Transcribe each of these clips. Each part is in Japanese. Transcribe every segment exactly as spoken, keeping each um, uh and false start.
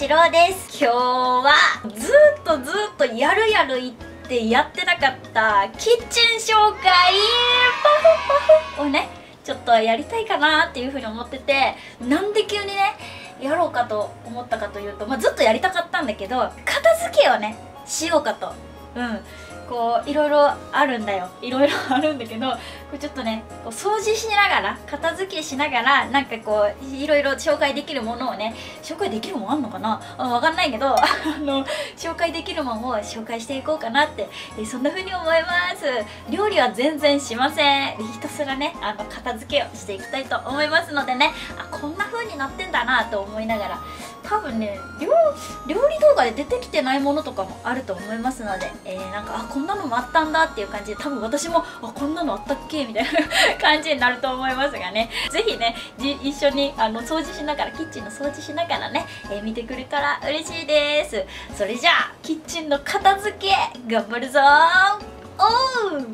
しろです。今日はずっとずっとやるやる言ってやってなかったキッチン紹介パフパフをねちょっとやりたいかなっていうふうに思ってて、なんで急にねやろうかと思ったかというと、まあ、ずっとやりたかったんだけど片付けをねしようかと。うんこういろいろあるんだよいろいろあるんだけど、これちょっとねこう掃除しながら片付けしながらなんかこういろいろ紹介できるものをね紹介できるもんあんのかなあわかんないけどあの紹介できるものを紹介していこうかなってえそんな風に思います。料理は全然しません。ひたすらねあの片付けをしていきたいと思いますのでね、あこんな風になってんだなと思いながら、多分ね 料, 料理動画で出てきてないものとかもあると思いますので、えー、なんかあこんなのもあったんだっていう感じで、多分私もあこんなのあったっけみたいな感じになると思いますがね、ぜひねじ一緒にあの掃除しながらキッチンの掃除しながらね、えー、見てくれたら嬉しいです。それじゃあキッチンの片付け頑張るぞーおう。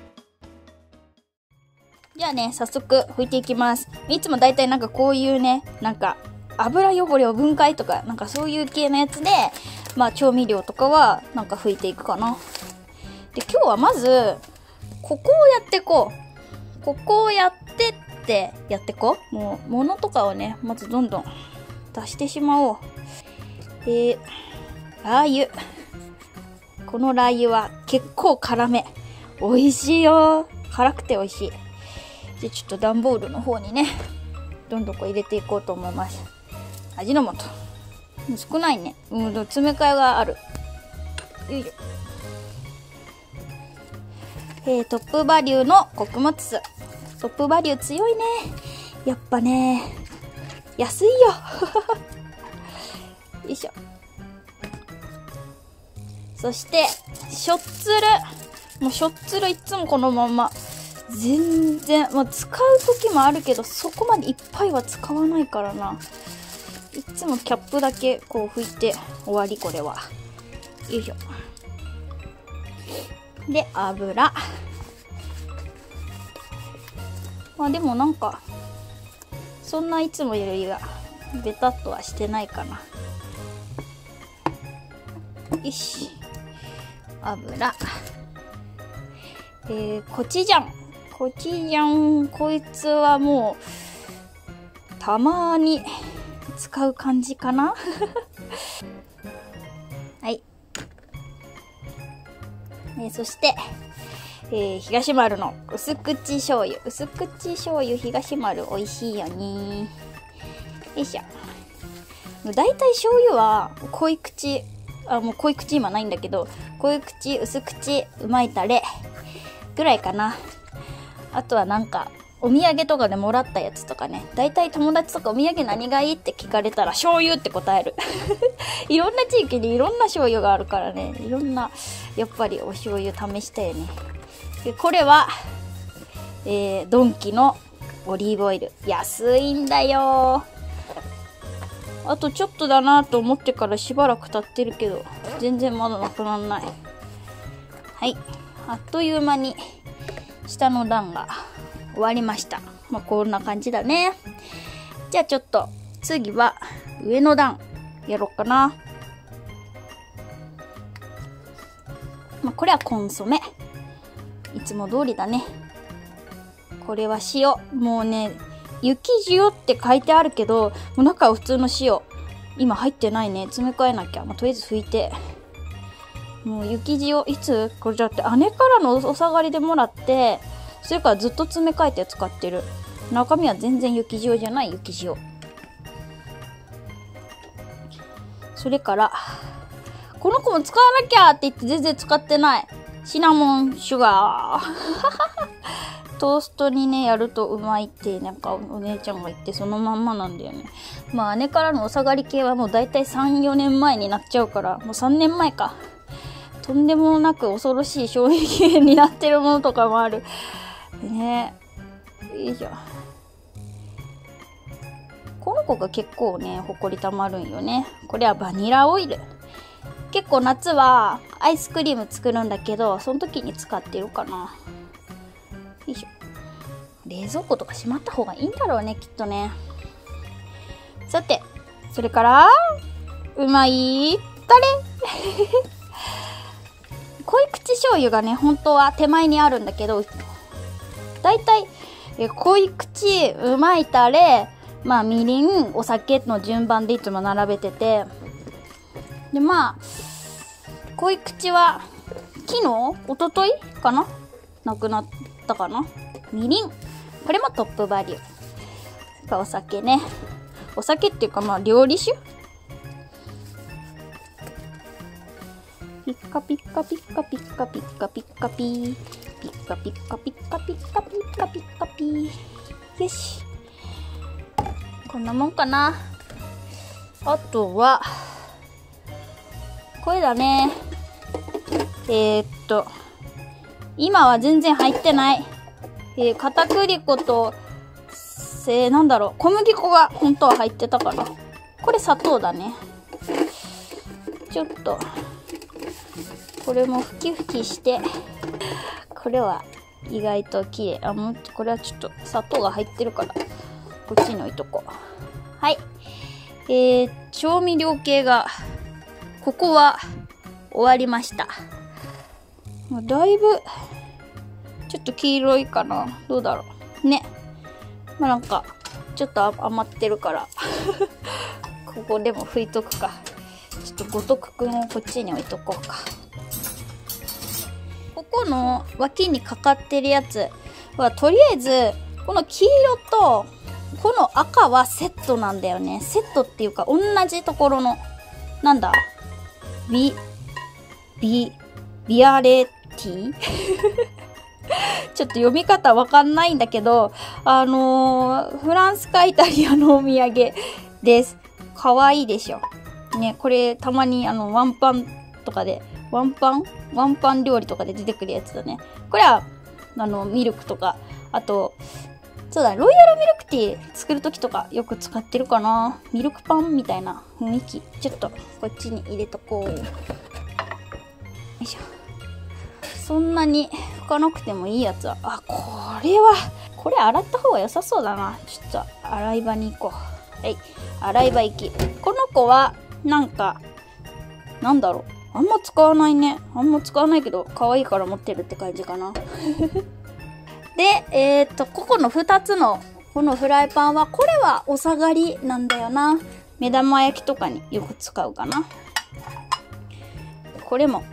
じゃあね早速拭いていきます。いつもだいたいなんかこういうねなんか油汚れを分解とかなんかそういう系のやつでまあ調味料とかはなんか拭いていくかな。で今日はまずここをやってこうここをやってってやってこう。もう物とかをねまずどんどん出してしまおう。えー、ラー油、このラー油は結構辛め、美味しいよ。辛くて美味しい。でちょっと段ボールの方にねどんどんこう入れていこうと思います。味の素少ないね。うん、詰め替えがある。よいしょ。えー、トップバリューの穀物酢。トップバリュー強いね。やっぱね安いよよいしょ。そしてしょっつる、もうしょっつるいつもこのまんま全然、まあ、使う時もあるけどそこまでいっぱいは使わないからな。いつもキャップだけこう拭いて終わり。これはよいしょ。で油、まあでもなんかそんないつもよりはベタっとはしてないかな。よし油、えー、コチュジャンコチュジャン、こいつはもうたまに使う感じかなはい、えー、そして、えー、東丸の薄口醤油薄口醤油東丸美味しいよね。よいしょ。だいたい醤油は濃い口、あもう濃い口今ないんだけど濃い口薄口うまいたれぐらいかな。あとはなんかお土産とかでもらったやつとかね、だいたい友達とかお土産何がいいって聞かれたら醤油って答えるいろんな地域にいろんな醤油があるからね、いろんなやっぱりお醤油試したよね。でこれは、えー、ドンキのオリーブオイル、安いんだよ。あとちょっとだなと思ってからしばらく経ってるけど全然まだなくならない。はい、あっという間に下の段が終わりました。まあこんな感じだね。じゃあちょっと次は上の段やろうかな。まあこれはコンソメ、いつも通りだね。これは塩、もうね雪塩って書いてあるけどもう中は普通の塩今入ってないね。詰め替えなきゃ。まあ、とりあえず拭いて、もう雪塩いつこれだって姉からのお下がりでもらって、それからずっと詰め替えて使ってる。中身は全然雪塩じゃない雪塩。それからこの子も使わなきゃって言って全然使ってないシナモンシュガートーストにねやるとうまいってなんかお姉ちゃんが言ってそのまんまなんだよね。まあ姉からのお下がり系はもうだいたいさんよねんまえになっちゃうから、もうさんねんまえか。とんでもなく恐ろしい衝撃源になってるものとかもあるね。よいしょ。この子が結構ねほこりたまるんよね。これはバニラオイル。結構夏はアイスクリーム作るんだけどその時に使ってるかな。よいしょ。冷蔵庫とかしまった方がいいんだろうねきっとね。さてそれからうまいタレ濃い口醤油がね、本当は手前にあるんだけど、だいたいえ濃い口、うまいタレ、まあみりん、お酒の順番でいつも並べてて、でまあ濃い口は昨日一昨日かな、なくなったかな。みりん、これもトップバリュー。お酒ね、お酒っていうかまあ料理酒。ピッカピッカピッカピッカピッカピッカピーピッカピッカピッカピッカピッカピッカピー。よし、こんなもんかな。あとはこれだね。えー、っと今は全然入ってない、えー、片栗粉とえー、なんだろう、小麦粉が本当は入ってたから、これ砂糖だね。ちょっとこれもふきふきして、これは意外と綺麗。あ、もうこれはちょっと砂糖が入ってるからこっちに置いとこう。はい、えー、調味料系がここは終わりました。だいぶちょっと黄色いかな、どうだろうね。まあなんかちょっと余ってるからここでも拭いとくか。ちょっとごとくくんをこっちに置いとこうか。ここの脇にかかってるやつはとりあえずこの黄色とこの赤はセットなんだよね。セットっていうか同じところのなんだビビビアレティちょっと読み方わかんないんだけど、あのー、フランスかイタリアのお土産です。かわいいでしょ。ね、これたまにあのワンパンとかで、ワンパンワンパン料理とかで出てくるやつだね。これは、あの、ミルクとか、あと、そうだ、ロイヤルミルクティー作るときとかよく使ってるかな。ミルクパンみたいな雰囲気。ちょっとこっちに入れとこう。よいしょ。そんなに拭かなくてもいいやつは、あ、これは、これ洗った方が良さそうだな。ちょっと洗い場に行こう。はい、洗い場行き。この子は、なんか、なんだろう。あんま使わないね。あんま使わないけど、可愛いから持ってるって感じかな。で、えっと、ここのふたつの、このフライパンは、これはお下がりなんだよな。目玉焼きとかによく使うかな。これも、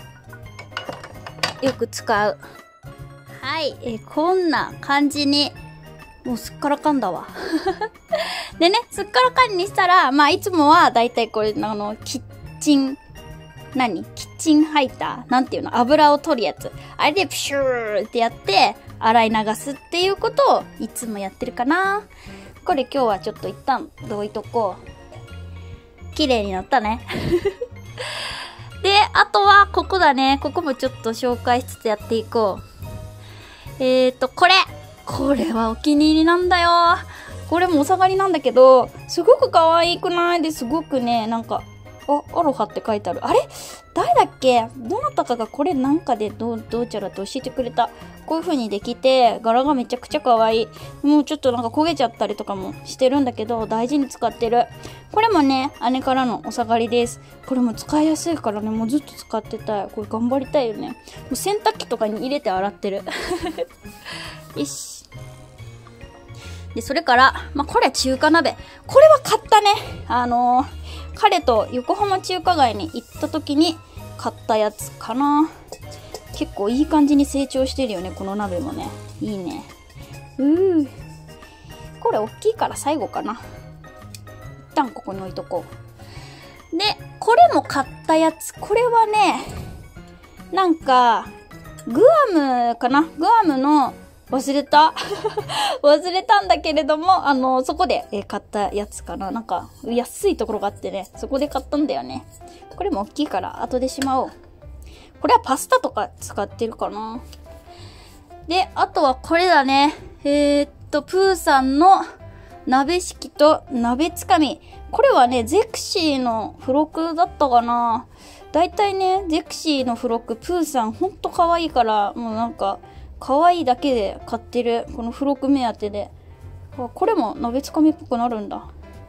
よく使う。はい、えー、こんな感じに、もうすっからかんだわ。でね、すっからかんにしたら、まあいつもはだいたいこれ、あの、キッチン、何キッチンハイターなんていうの、油を取るやつ。あれでプシューってやって、洗い流すっていうことをいつもやってるかな。これ今日はちょっと一旦どいとこう。綺麗になったね。で、あとはここだね。ここもちょっと紹介しつつやっていこう。えーと、これ。これはお気に入りなんだよ。これもお下がりなんだけど、すごく可愛くないですごくね、なんか、あ、アロハって書いてある。あれ誰だっけどなたかがこれなんかでどう、どうちゃらと教えてくれた。こういう風にできて、柄がめちゃくちゃ可愛い。もうちょっとなんか焦げちゃったりとかもしてるんだけど、大事に使ってる。これもね、姉からのお下がりです。これも使いやすいからね、もうずっと使ってたい。これ頑張りたいよね。もう洗濯機とかに入れて洗ってる。よし。で、それから、まあ、これ中華鍋。これは買ったね。あのー、彼と横浜中華街に行った時に買ったやつかな。結構いい感じに成長してるよね、この鍋もね。いいね。うー。これ大きいから最後かな。一旦ここに置いとこう。で、これも買ったやつ。これはね、なんか、グアムかな？グアムの忘れた忘れたんだけれども、あの、そこで、えー、買ったやつかな。なんか、安いところがあってね、そこで買ったんだよね。これも大きいから、後でしまおう。これはパスタとか使ってるかな。で、あとはこれだね。えー、っと、プーさんの鍋敷きと鍋つかみ。これはね、ゼクシーの付録だったかな。だいたいね、ゼクシーの付録、プーさんほんと可愛いから、もうなんか、可愛いだけで買ってる。この付録目当てで。これも鍋つかみっぽくなるんだ。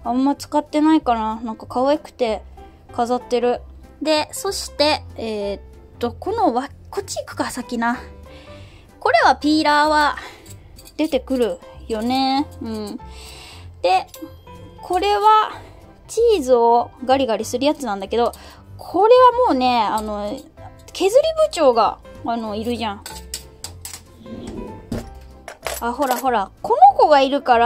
あんま使ってないかな。なんか可愛くて飾ってる。で、そして、えー、っと、このわ、こっち行くか、先な。これはピーラーは出てくるよね。うん。で、これはチーズをガリガリするやつなんだけど、これはもうね、あの、削り部長が、あの、いるじゃん。あ、ほらほら、この子がいるから、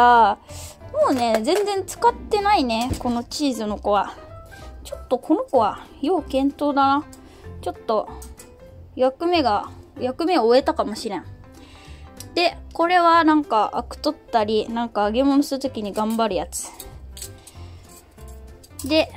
もうね、全然使ってないね、このチーズの子は。ちょっとこの子は、要検討だな。ちょっと、役目が、役目を終えたかもしれん。で、これはなんか、アク取ったり、なんか揚げ物するときに頑張るやつ。で、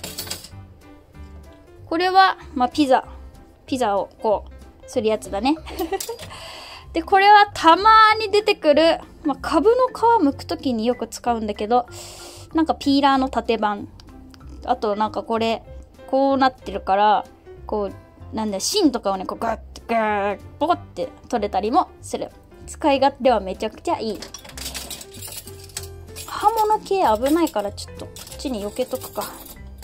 これは、まあ、ピザ。ピザをこう、するやつだね。で、これはたまーに出てくる、まあ、カブの皮剥くときによく使うんだけど、なんかピーラーの縦版。あとなんかこれ、こうなってるから、こう、なんだよ、芯とかをね、こうガッてガーッ、ポコって取れたりもする。使い勝手はめちゃくちゃいい。刃物系危ないからちょっとこっちに避けとくか。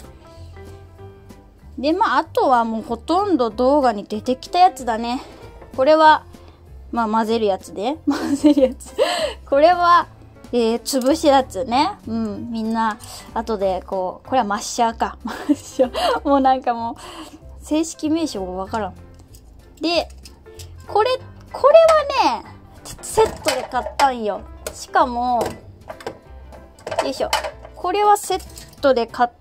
で、まあ、あとはもうほとんど動画に出てきたやつだね。これは、まあ、混ぜるやつで。混ぜるやつ。これは、えー、潰しやつね。うん。みんな、後で、こう、これはマッシャーか。マッシャー。もうなんかもう、正式名称がわからん。で、これ、これはね、セットで買ったんよ。しかも、よいしょ。これはセットで買って、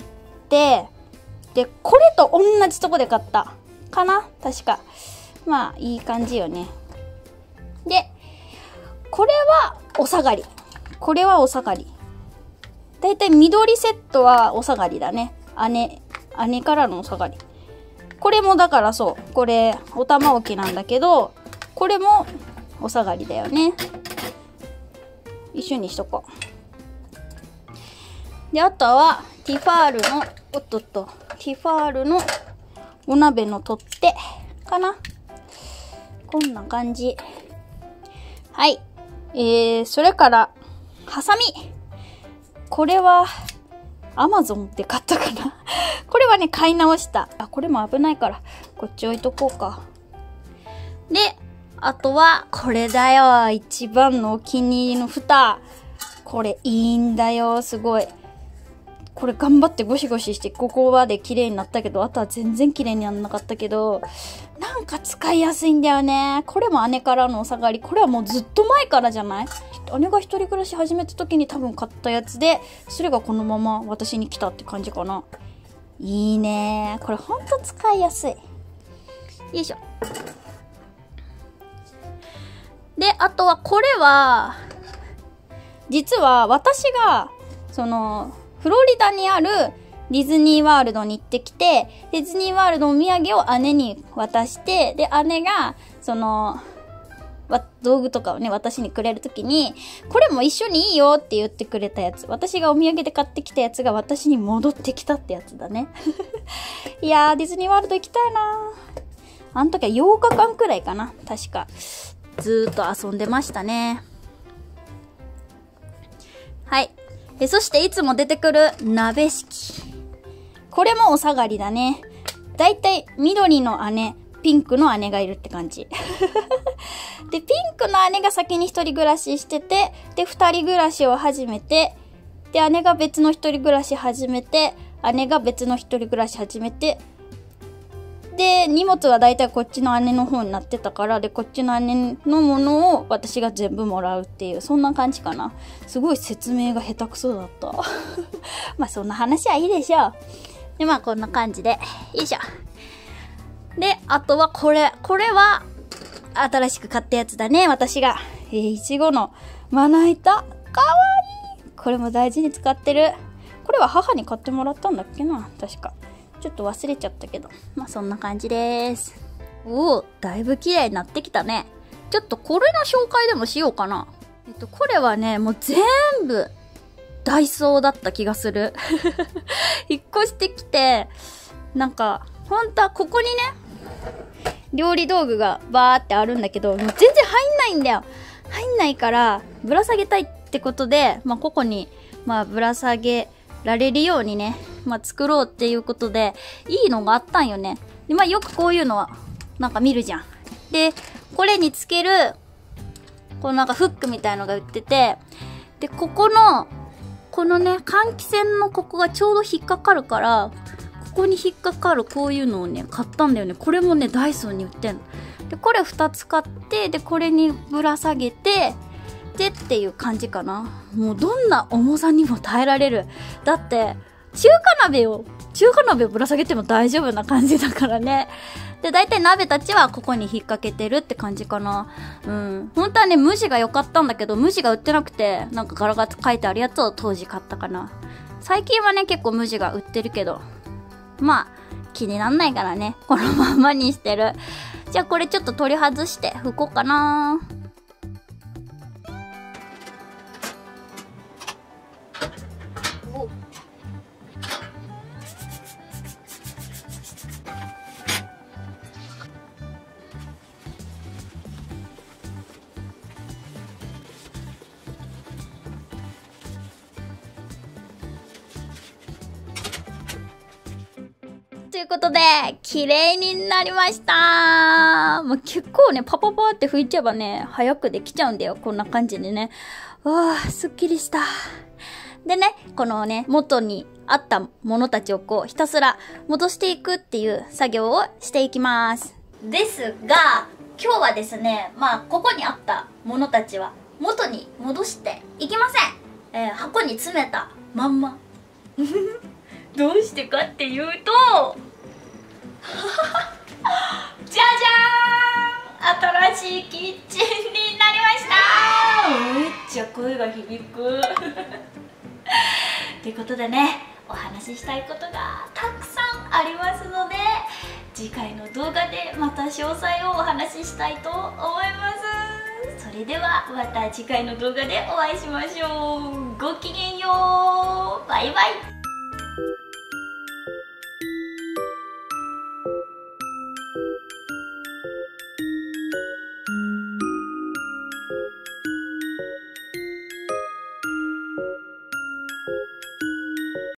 で、これと同じとこで買った。かな？確か。まあ、いい感じよね。で、これはお下がり。これはお下がり。だいたい緑セットはお下がりだね。姉、姉からのお下がり。これもだからそう。これ、お玉置きなんだけど、これもお下がりだよね。一緒にしとこう。で、あとは、ティファールの、おっとっと、ティファールのお鍋の取っ手かな。こんな感じ。はい。えー、それから、ハサミ。これは、アマゾンで買ったかな。これはね、買い直した。あ、これも危ないから、こっち置いとこうか。で、あとは、これだよ。一番のお気に入りの蓋。これいいんだよ。すごい。これ頑張ってゴシゴシして、ここまで綺麗になったけど、あとは全然綺麗にならなかったけど、なんか使いやすいんだよね。これも姉からのお下がり。これはもうずっと前からじゃない？姉が一人暮らし始めた時に多分買ったやつで、それがこのまま私に来たって感じかな。いいね。これほんと使いやすい。よいしょ。で、あとはこれは、実は私が、その、フロリダにあるディズニーワールドに行ってきて、ディズニーワールドのお土産を姉に渡して、で、姉が、その、道具とかをね、私にくれるときに、これも一緒にいいよって言ってくれたやつ。私がお土産で買ってきたやつが私に戻ってきたってやつだね。いやー、ディズニーワールド行きたいなー。あの時はようかかんくらいかな。確か。ずーっと遊んでましたね。はい。え、そしていつも出てくる鍋敷。これもお下がりだね。だいたい緑の姉、ピンクの姉がいるって感じ。で、ピンクの姉が先に一人暮らししてて、で、二人暮らしを始めて、で、姉が別の一人暮らし始めて、姉が別の一人暮らし始めて、で、荷物はだいたいこっちの姉の方になってたから、で、こっちの姉のものを私が全部もらうっていう、そんな感じかな。すごい説明が下手くそだった。まあ、そんな話はいいでしょう。で、まあ、こんな感じで。よいしょ。で、あとはこれ。これは、新しく買ったやつだね、私が。えー、いちごのまな板。かわいい。これも大事に使ってる。これは母に買ってもらったんだっけな、確か。ちょっと忘れちゃったけど。まあ、そんな感じです。おお、だいぶ綺麗になってきたね。ちょっとこれの紹介でもしようかな。えっと、これはね、もう全部、ダイソーだった気がする。引っ越してきて、なんか、ほんとはここにね、料理道具がバーってあるんだけど、もう全然入んないんだよ。入んないから、ぶら下げたいってことで、まあ、ここに、まあ、ぶら下げられるようにね、まあ、作ろうっていうことで、いいのがあったんよね。で、まあ、よくこういうのは、なんか見るじゃん。で、これにつける、このなんかフックみたいのが売ってて、で、ここの、このね、換気扇のここがちょうど引っかかるから、ここに引っかかるこういうのをね、買ったんだよね。これもね、ダイソーに売ってんの。で、これふたつ買って、で、これにぶら下げて、でっていう感じかな。もうどんな重さにも耐えられる。だって、中華鍋を、中華鍋をぶら下げても大丈夫な感じだからね。で、だいたい鍋たちはここに引っ掛けてるって感じかな。うん。本当はね、無地が良かったんだけど、無地が売ってなくて、なんか柄が書いてあるやつを当時買ったかな。最近はね、結構無地が売ってるけど、まあ、気になんないからね、このままにしてる。じゃあこれちょっと取り外して拭こうかな。ということで、綺麗になりました。もう結構ね、パパパって拭いちゃえばね、早くできちゃうんだよ。こんな感じでね。わあ、すっきりした。でね、このね、元にあったものたちをこう、ひたすら戻していくっていう作業をしていきます。ですが、今日はですね、まあ、ここにあったものたちは元に戻していきません。えー、箱に詰めたまんま。どうしてかっていうと、じゃじゃーん、新しいキッチンになりました。めっちゃ声が響く。ということでね、お話ししたいことがたくさんありますので、次回の動画でまた詳細をお話ししたいと思います。それではまた次回の動画でお会いしましょう。ごきげんよう。バイバイ。